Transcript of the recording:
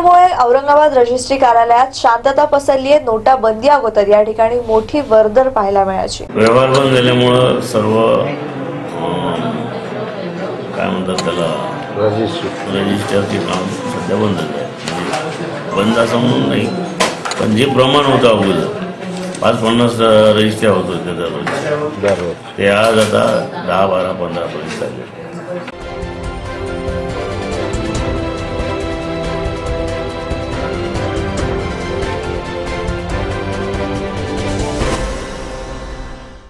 नोटाबंदीमुळे औरंगाबाद रजिस्ट्री कार्यालयात शांतता पसरली आहे। नोटाबंदी अगोदर या ठिकाणी मोठी वर्दळ पाहायला मिळायची। व्यवहार बंद झाल्यामुळे सर्व काय म्हणतात त्याला रजिस्टरचे काम सध्या बंद झाले। बंद असं म्हणून नाही, पण जे प्रमाण होतं अगोदर 5-50 रजिस्ट्र्या होत होत्या दररोज, ते आज आता 10-12-15 पर्यंत झाले।